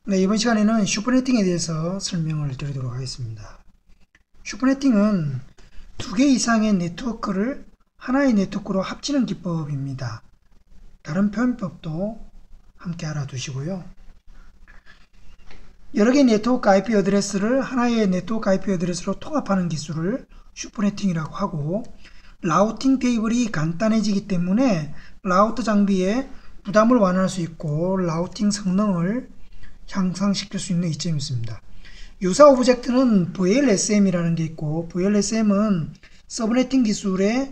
네, 이번 시간에는 슈퍼네팅에 대해서 설명을 드리도록 하겠습니다. 슈퍼네팅은 두 개 이상의 네트워크를 하나의 네트워크로 합치는 기법입니다. 다른 표현법도 함께 알아두시고요. 여러 개의 네트워크 IP 어드레스를 하나의 네트워크 IP 어드레스로 통합하는 기술을 슈퍼네팅이라고 하고, 라우팅 테이블이 간단해지기 때문에 라우터 장비에 부담을 완화할 수 있고 라우팅 성능을 향상시킬 수 있는 이점이 있습니다. 유사 오브젝트는 VLSM이라는 게 있고, VLSM은 서브네팅 기술을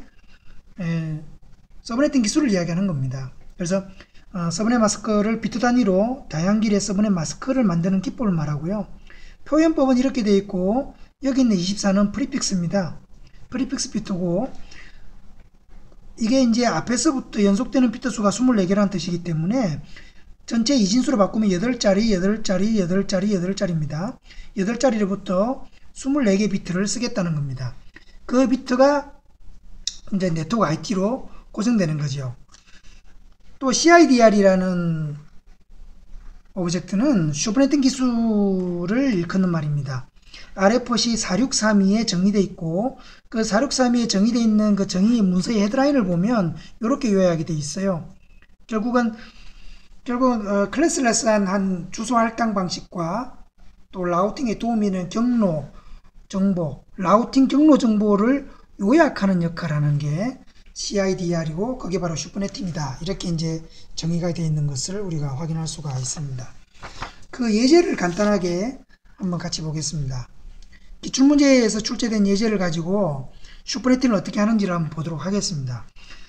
이야기하는 겁니다. 그래서 서브넷 마스크를 비트 단위로 다양한 길의 서브넷 마스크를 만드는 기법을 말하고요. 표현법은 이렇게 되어 있고, 여기 있는 24는 프리픽스입니다. 프리픽스 비트고, 이게 이제 앞에서부터 연속되는 비트 수가 24개라는 뜻이기 때문에 전체 이진수로 바꾸면 8자리, 8자리, 8자리, 8자리입니다. 8자리로부터 24개 비트를 쓰겠다는 겁니다. 그 비트가 이제 네트워크 IT로 고정되는 거죠. 또 CIDR이라는 오브젝트는 슈퍼네팅 기술을 일컫는 말입니다. RFC 4632에 정의되어 있고, 그 4632에 정의되어 있는 그 정의 문서의 헤드라인을 보면 이렇게 요약이 되어 있어요. 결국은 클래스레스한 한 주소 할당 방식과 또 라우팅에 도움이 되는 경로 정보, 라우팅 경로 정보를 요약하는 역할을 하는 게 CIDR이고, 그게 바로 슈퍼네팅이다. 이렇게 이제 정의가 되어 있는 것을 우리가 확인할 수가 있습니다. 그 예제를 간단하게 한번 같이 보겠습니다. 기출문제에서 출제된 예제를 가지고 슈퍼네팅을 어떻게 하는지를 한번 보도록 하겠습니다.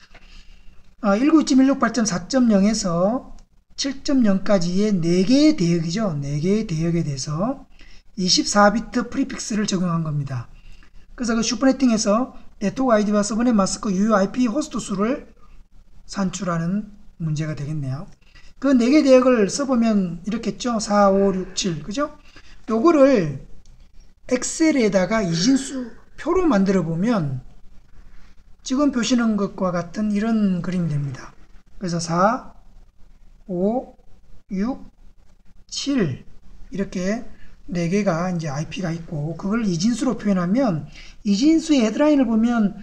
192.168.4.0에서 7.0까지의 4개의 대역이죠. 4개의 대역에 대해서 24비트 프리픽스를 적용한 겁니다. 그래서 그 슈퍼네팅에서 네트워크 아이디와 서브넷 마스크 UIP 호스트 수를 산출하는 문제가 되겠네요. 그 4개 대역을 써보면 이렇겠죠. 4, 5, 6, 7. 그죠? 요거를 엑셀에다가 이진수 표로 만들어 보면 지금 보시는 것과 같은 이런 그림이 됩니다. 그래서 4, 5, 6, 7 이렇게 4개가 이제 IP가 있고, 그걸 이진수로 표현하면 이진수의 헤드라인을 보면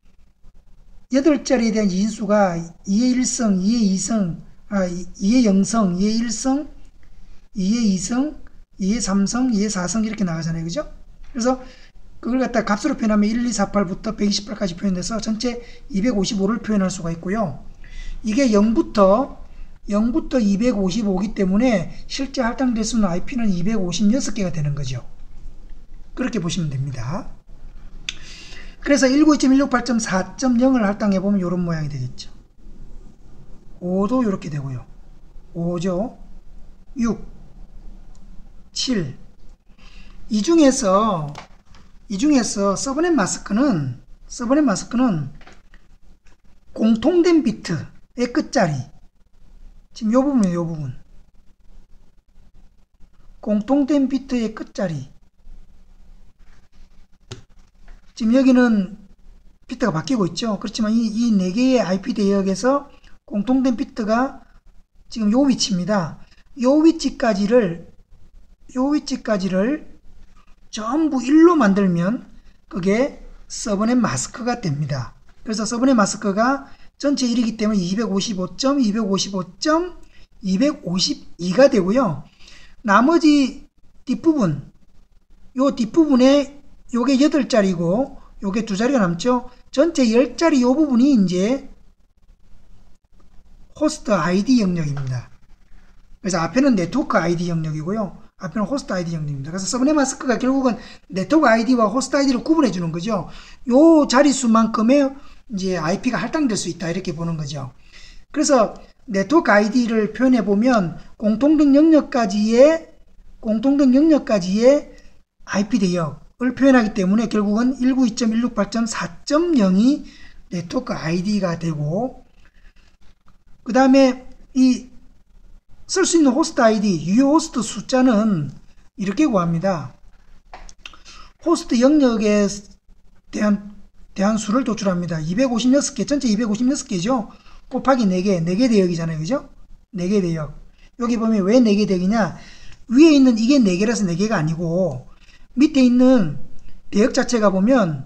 8자리에 대한 이진수가 2의 1성, 2의 2성, 2의 0성, 2의 1성, 2의 2성, 2의 3성, 2의 4성 이렇게 나가잖아요. 그죠? 그래서 그걸 갖다 값으로 표현하면 1248부터 128까지 표현돼서 전체 255를 표현할 수가 있고요. 이게 0부터 255이기 때문에 실제 할당될 수 있는 IP는 256개가 되는 거죠. 그렇게 보시면 됩니다. 그래서 192.168.4.0을 할당해보면 이런 모양이 되겠죠. 5도 이렇게 되고요. 5죠. 6, 7. 이 중에서 서브넷 마스크는 공통된 비트의 끝자리, 지금 이 부분이에요. 이 부분. 공통된 비트의 끝자리. 지금 여기는 비트가 바뀌고 있죠. 그렇지만 이 4개의 IP 대역에서 공통된 비트가 지금 요 위치입니다. 요 위치까지를 전부 1로 만들면 그게 서브넷 마스크가 됩니다. 그래서 서브넷 마스크가 전체 1이기 때문에 255.252가 되고요. 나머지 뒷부분, 요 뒷부분에 요게 8자리고 요게 2자리가 남죠. 전체 10자리 요 부분이 이제 호스트 ID 영역입니다. 그래서 앞에는 네트워크 ID 영역이고요. 앞에는 호스트 ID 영역입니다. 그래서 서브넷 마스크가 결국은 네트워크 ID와 호스트 ID를 구분해 주는 거죠. 요 자릿수만큼의 이제 IP가 할당될 수 있다. 이렇게 보는 거죠. 그래서 네트워크 ID를 표현해 보면 공통된 영역까지의 IP 대역을 표현하기 때문에 결국은 192.168.4.0이 네트워크 ID가 되고, 그 다음에 쓸 수 있는 호스트 ID, 유효 호스트 숫자는 이렇게 구합니다. 호스트 영역에 대한 수를 도출합니다. 256개, 전체 256개죠. 곱하기 4개 대역이잖아요. 그죠? 4개 대역. 여기 보면 왜 4개 대역이냐? 위에 있는 이게 4개라서 4개가 아니고 밑에 있는 대역 자체가 보면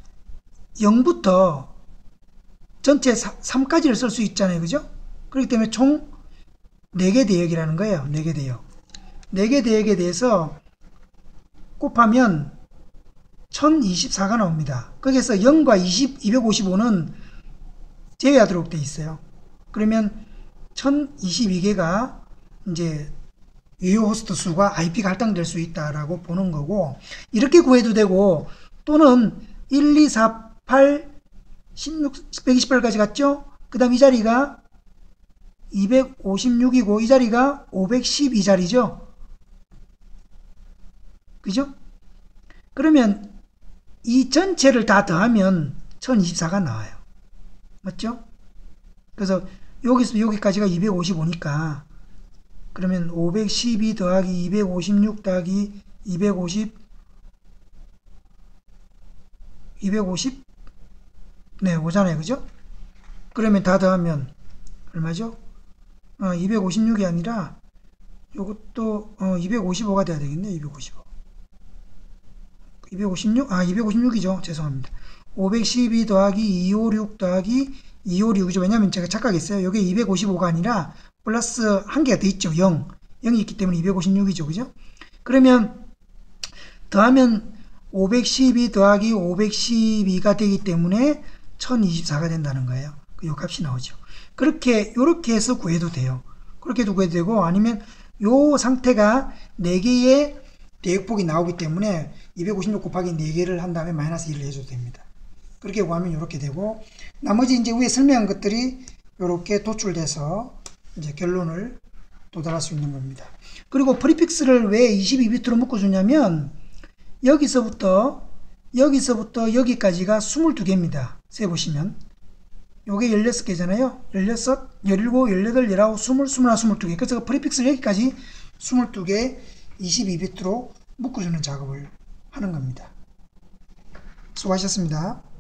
0부터 전체 3까지를 쓸 수 있잖아요. 그죠? 그렇기 때문에 총 4개 대역이라는 거예요. 4개 대역. 4개 대역에 대해서 곱하면 1024가 나옵니다. 거기에서 0과 255는 제외하도록 되어 있어요. 그러면 1022개가 이제 유효 호스트 수가 IP가 할당될 수 있다라고 보는 거고, 이렇게 구해도 되고, 또는 1, 2, 4, 8, 16, 128까지 갔죠? 그 다음 이 자리가 256이고 이 자리가 512자리죠? 그죠? 그러면 이 전체를 다 더하면 1024가 나와요. 맞죠? 그래서 여기서 여기까지가 255니까 그러면 512 더하기 256 더하기 250 네, 오잖아요. 그죠? 그러면 다 더하면 얼마죠? 256이 아니라 요것도 255가 돼야 되겠네. 255. 256? 256이죠. 죄송합니다. 512 더하기 256 더하기 256이죠. 왜냐면 제가 착각했어요. 요게 255가 아니라 플러스 한 개가 더 있죠. 0. 0이 있기 때문에 256이죠. 그죠? 그러면 더하면 512 더하기 512가 되기 때문에 1024가 된다는 거예요. 요 값이 나오죠. 요렇게 해서 구해도 돼요. 그렇게도 구해도 되고, 아니면 요 상태가 4개의 대역폭이 나오기 때문에 256 곱하기 4개를 한 다음에 마이너스 1을 해줘도 됩니다. 그렇게 구하면 이렇게 되고, 나머지 이제 위에 설명한 것들이 이렇게 도출돼서 이제 결론을 도달할 수 있는 겁니다. 그리고 프리픽스를 왜 22비트로 묶어주냐면, 여기서부터 여기까지가 22개입니다. 세보시면. 요게 16개잖아요. 16, 17, 18, 19, 20, 21, 22개. 그래서 프리픽스를 여기까지 22개 22비트로 묶어주는 작업을 하는 겁니다. 수고하셨습니다.